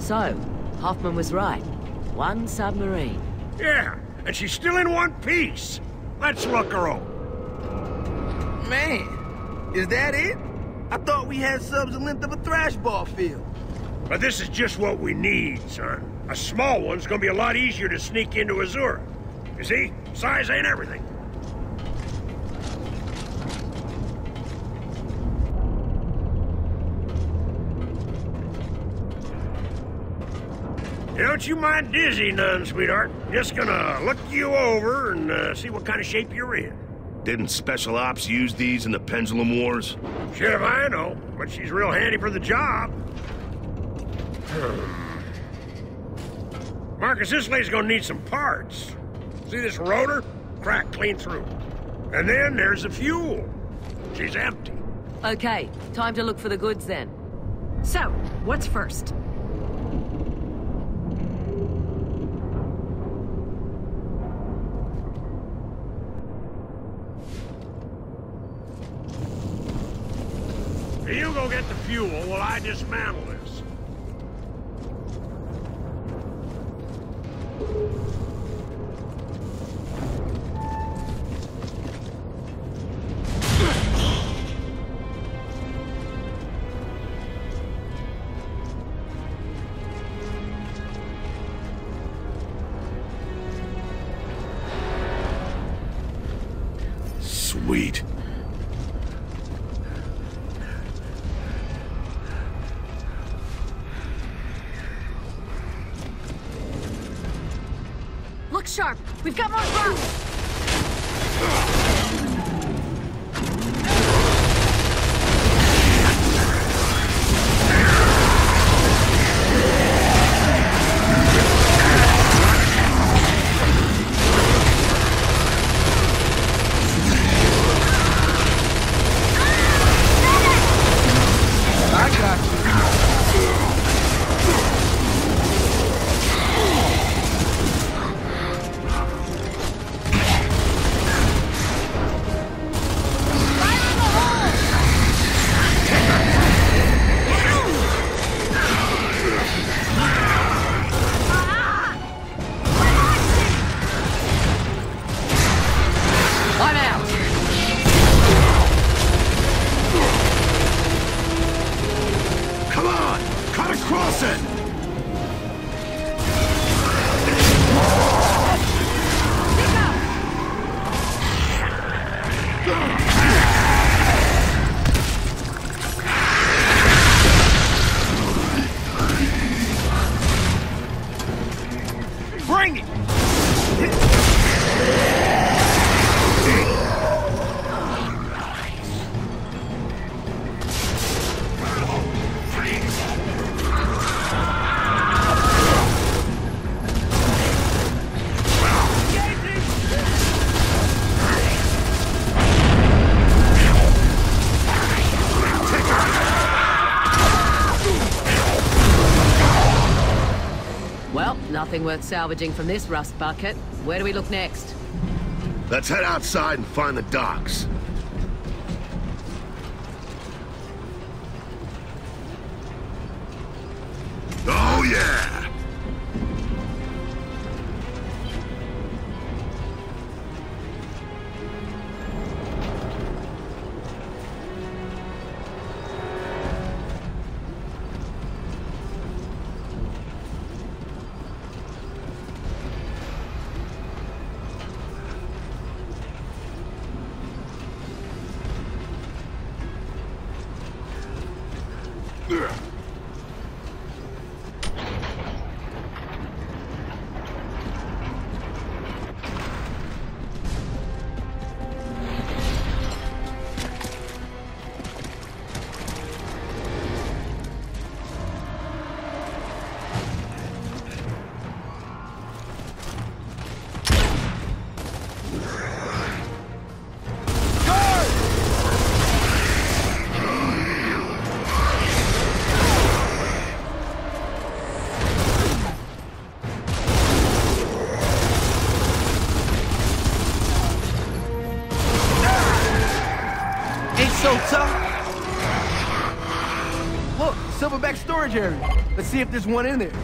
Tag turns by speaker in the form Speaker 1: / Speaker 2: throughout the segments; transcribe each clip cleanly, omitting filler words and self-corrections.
Speaker 1: So, Hoffman was right. One submarine.
Speaker 2: Yeah, and she's still in one piece. Let's look her over.
Speaker 3: Man, is that it? I thought we had subs the length of a thrash ball field.
Speaker 2: But this is just what we need, son. A small one's gonna be a lot easier to sneak into Azura. You see, size ain't everything. Don't you mind dizzy none, sweetheart. Just gonna look you over and see what kind of shape you're in.
Speaker 4: Didn't Special Ops use these in the Pendulum Wars?
Speaker 2: Shit if I know, but she's real handy for the job. Marcus, this lady's gonna need some parts. See this rotor? Cracked clean through. And then there's the fuel. She's empty.
Speaker 1: Okay, time to look for the goods then.
Speaker 5: So, what's first?
Speaker 2: You go get the fuel while I dismantle this.
Speaker 4: Sweet.
Speaker 5: Look sharp! We've got more ground!
Speaker 3: I got you.
Speaker 1: I'm out!
Speaker 4: Come on! Cut across it!
Speaker 3: Bring it!
Speaker 1: Well, nothing worth salvaging from this rust bucket. Where do we look next?
Speaker 4: Let's head outside and find the docks. Oh yeah! Ain't so tough. Look,
Speaker 3: silverback storage area. Let's see if there's one in there.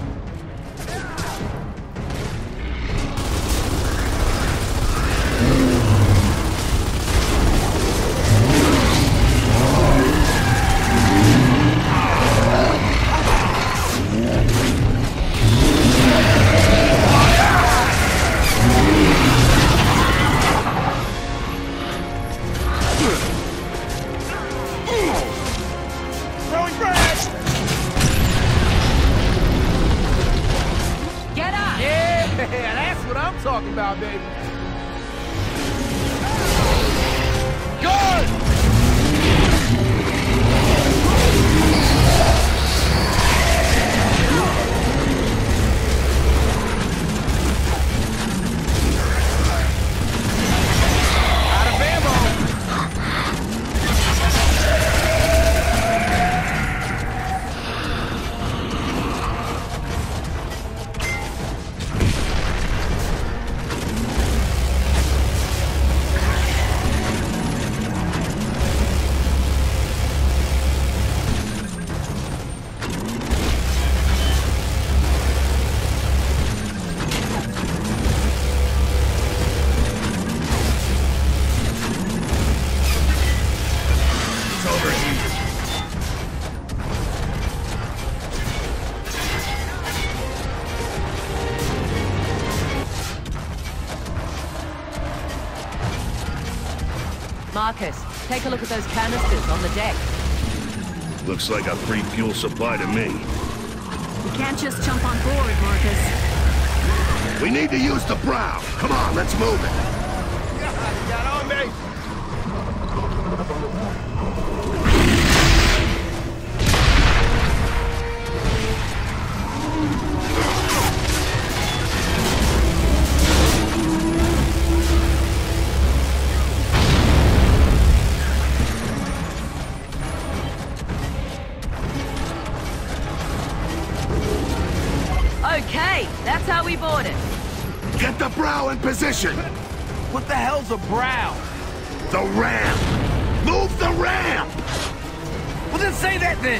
Speaker 3: Talking about, baby. Guard! Out of ammo.
Speaker 1: Marcus, take a look at those canisters on the deck.
Speaker 4: Looks like a free fuel supply to me.
Speaker 5: We can't just jump on board, Marcus.
Speaker 4: We need to use the brow. Come on, let's move it.
Speaker 3: Got on me.
Speaker 1: Okay, that's how we board it.
Speaker 4: Get the brow in position.
Speaker 3: What the hell's a brow?
Speaker 4: The ramp. Move the ramp.
Speaker 3: Well, then say that then.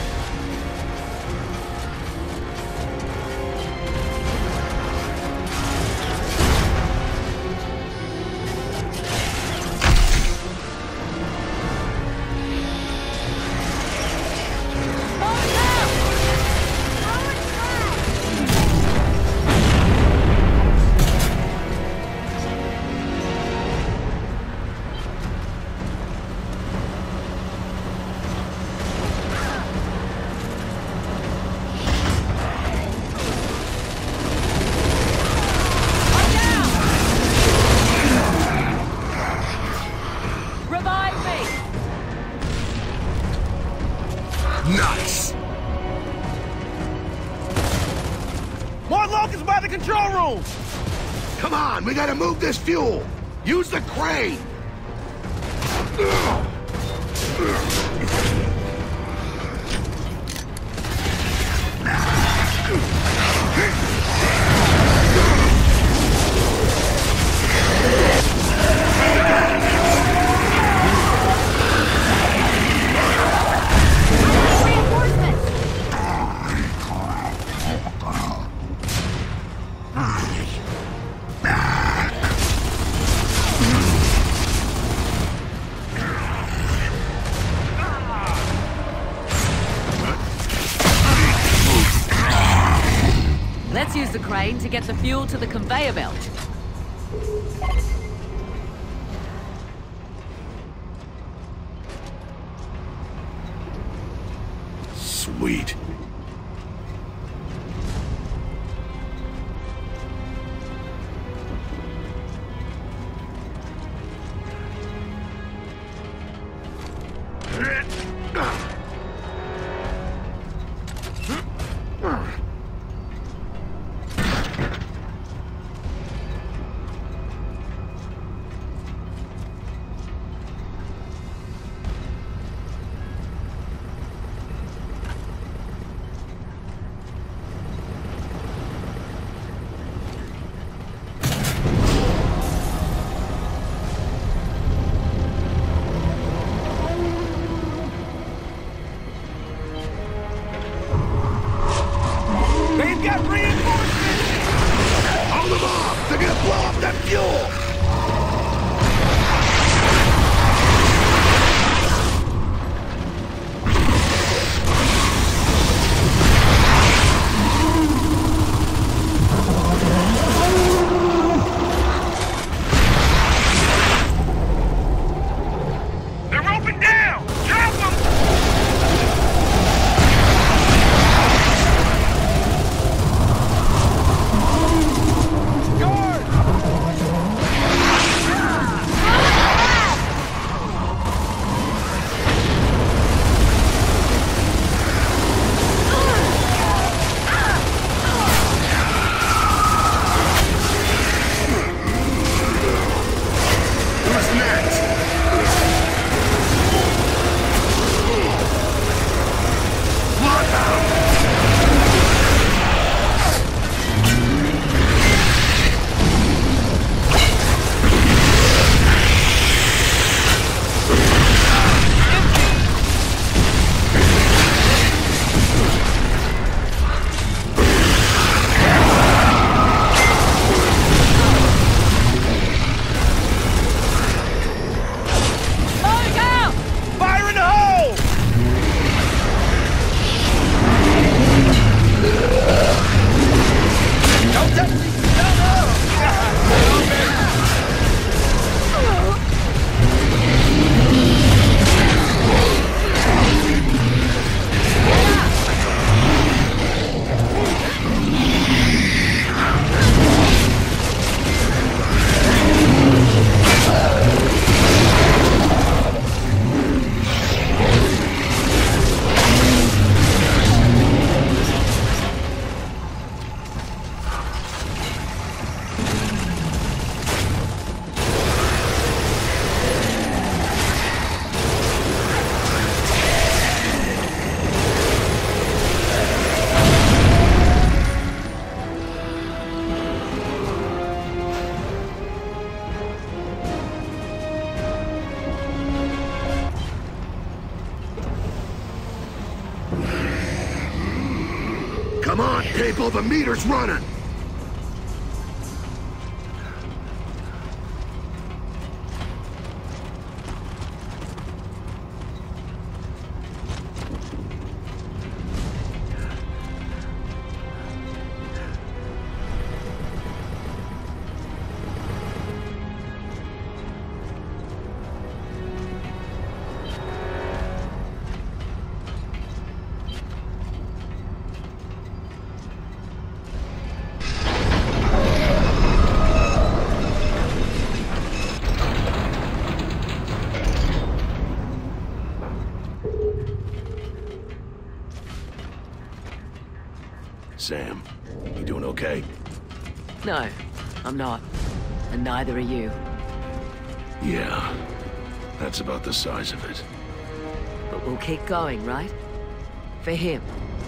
Speaker 4: Nice!
Speaker 3: More locals by the control room!
Speaker 4: Come on, we gotta move this fuel! Use the crane!
Speaker 1: Let's use the crane to get the fuel to the conveyor belt.
Speaker 4: Sweet. People, the meter's running! Sam, you doing okay?
Speaker 1: No, I'm not. And neither are you.
Speaker 4: Yeah, that's about the size of it.
Speaker 1: But we'll keep going, right? For him.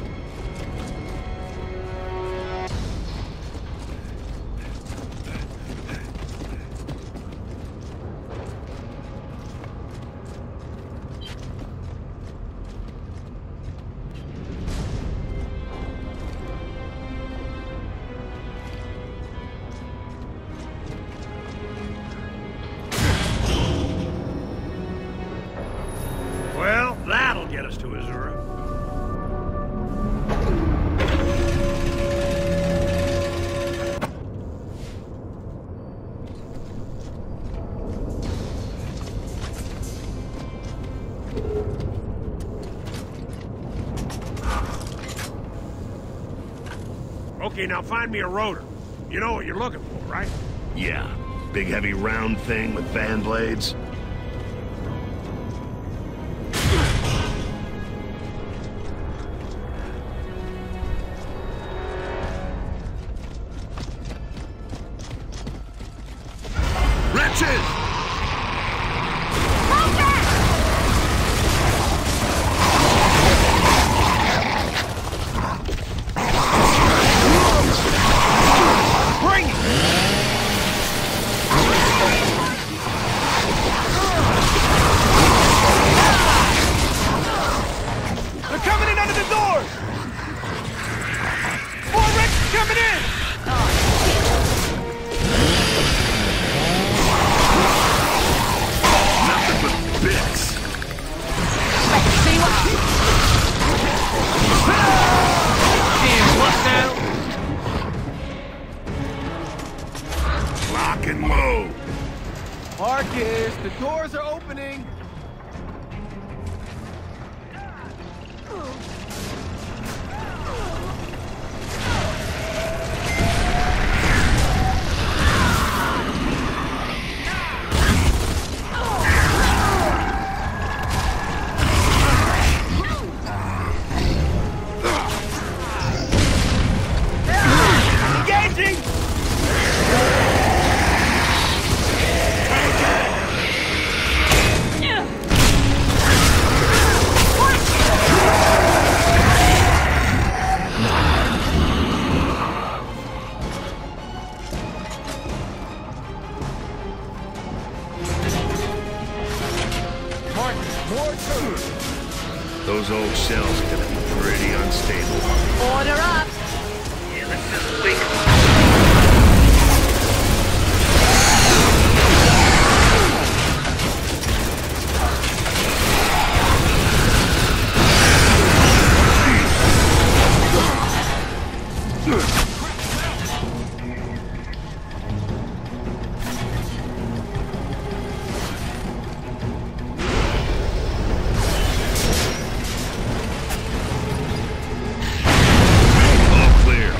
Speaker 2: Well, that'll get us to Azura. Okay, now find me a rotor. You know what you're looking for, right?
Speaker 4: Yeah, big heavy round thing with fan blades. Wretches!
Speaker 3: Bring it! They're coming in under the doors! More wretches coming in!
Speaker 4: Nothing but bits. Lock and load.
Speaker 3: Marcus, the doors are opening! Engaging! Marcus, more turns!
Speaker 4: Those old shells are gonna be pretty unstable.
Speaker 1: Order up!
Speaker 4: All clear.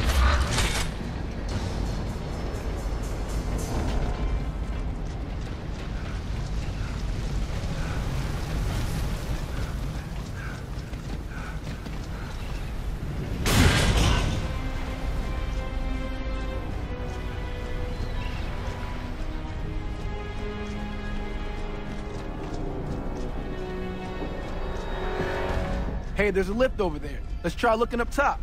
Speaker 3: Hey, there's a lift over there. Let's try looking up top.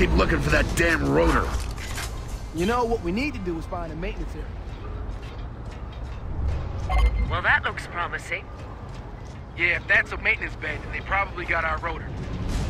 Speaker 4: keep looking for that damn rotor.
Speaker 3: You know, what we need to do is find a maintenance area.
Speaker 1: Well, that looks promising.
Speaker 3: Yeah, if that's a maintenance bed, then they probably got our rotor.